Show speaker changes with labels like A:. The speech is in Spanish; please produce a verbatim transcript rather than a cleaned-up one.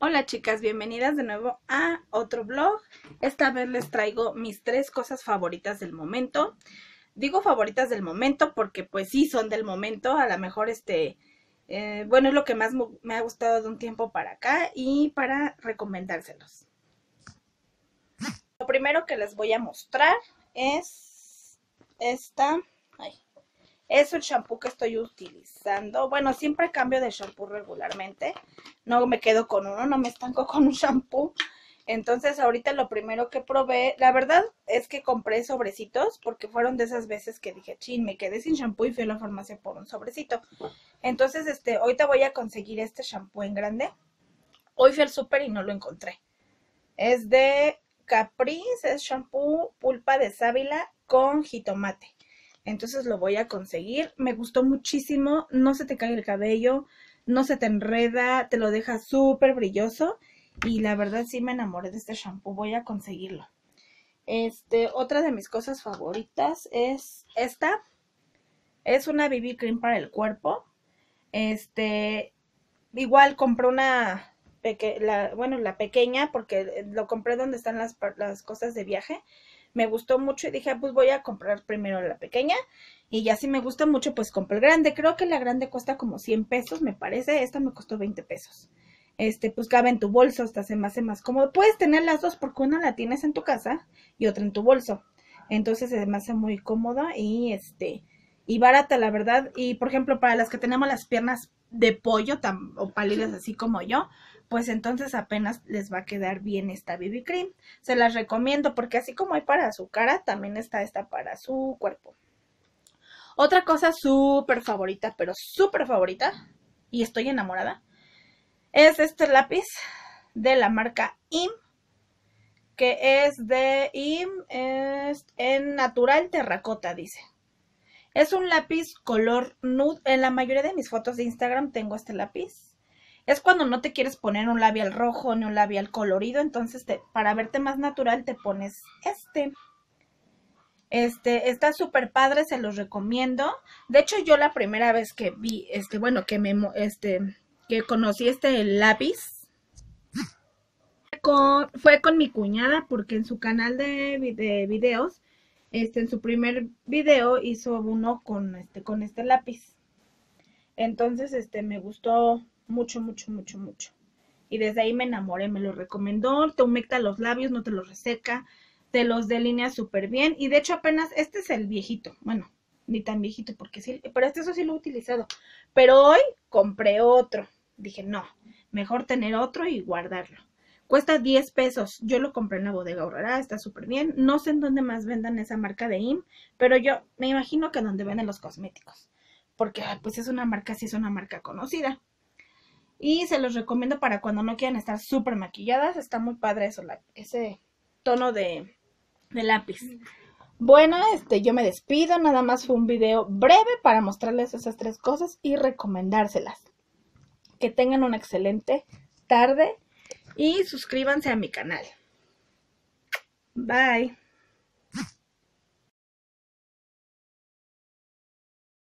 A: Hola chicas, bienvenidas de nuevo a otro vlog. Esta vez les traigo mis tres cosas favoritas del momento. Digo favoritas del momento porque pues sí son del momento. A lo mejor este, eh, bueno, es lo que más me ha gustado de un tiempo para acá y para recomendárselos. Lo primero que les voy a mostrar es esta. Ay, es el shampoo que estoy utilizando. Bueno, siempre cambio de shampoo regularmente. No me quedo con uno, no me estanco con un shampoo. Entonces ahorita lo primero que probé, la verdad es que compré sobrecitos porque fueron de esas veces que dije, chin, me quedé sin shampoo y fui a la farmacia por un sobrecito. Entonces, este, ahorita voy a conseguir este shampoo en grande. Hoy fui al súper y no lo encontré. Es de Caprice, es shampoo pulpa de sábila con jitomate. Entonces lo voy a conseguir. Me gustó muchísimo. No se te cae el cabello, no se te enreda, te lo deja súper brilloso. Y la verdad sí me enamoré de este shampoo. Voy a conseguirlo. Este, otra de mis cosas favoritas es esta. Es una B B cream para el cuerpo. Este, igual compré una... Peque la, bueno, la pequeña, porque lo compré donde están las, las cosas de viaje. Me gustó mucho y dije, pues voy a comprar primero la pequeña. Y ya si me gusta mucho, pues compré el grande. Creo que la grande cuesta como cien pesos, me parece. Esta me costó veinte pesos. Este, pues cabe en tu bolso, hasta se me hace más cómodo. Puedes tener las dos porque una la tienes en tu casa y otra en tu bolso. Entonces se me hace muy cómoda y este, y barata, la verdad. Y por ejemplo, para las que tenemos las piernas de pollo tan, o pálidas así como yo, pues entonces apenas les va a quedar bien esta B B cream. Se las recomiendo porque así como hay para su cara, también está esta para su cuerpo. Otra cosa súper favorita, pero súper favorita, y estoy enamorada, es este lápiz de la marca I M, que es de I M, es en natural terracota, dice. Es un lápiz color nude. En la mayoría de mis fotos de Instagram tengo este lápiz. Es cuando no te quieres poner un labial rojo ni un labial colorido, entonces te, para verte más natural te pones este. Este, está súper padre, se los recomiendo. De hecho, yo la primera vez que vi, este, bueno, que me, este, que conocí este lápiz, con, fue con mi cuñada, porque en su canal de, de videos, este, en su primer video hizo uno con este, con este lápiz. Entonces, este, me gustó mucho, mucho, mucho, mucho. Y desde ahí me enamoré, me lo recomendó, te humecta los labios, no te los reseca, te los delinea súper bien. Y de hecho apenas, este es el viejito, bueno, ni tan viejito porque sí, pero este eso sí lo he utilizado. Pero hoy compré otro, dije no, mejor tener otro y guardarlo. Cuesta diez pesos, yo lo compré en la Bodega Aurrera, está súper bien. No sé en dónde más vendan esa marca de I M, pero yo me imagino que donde venden los cosméticos. Porque pues es una marca, sí es una marca conocida. Y se los recomiendo para cuando no quieran estar súper maquilladas. Está muy padre eso, la, ese tono de, de lápiz. Bueno, este, yo me despido. Nada más fue un video breve para mostrarles esas tres cosas y recomendárselas. Que tengan una excelente tarde y suscríbanse a mi canal. Bye.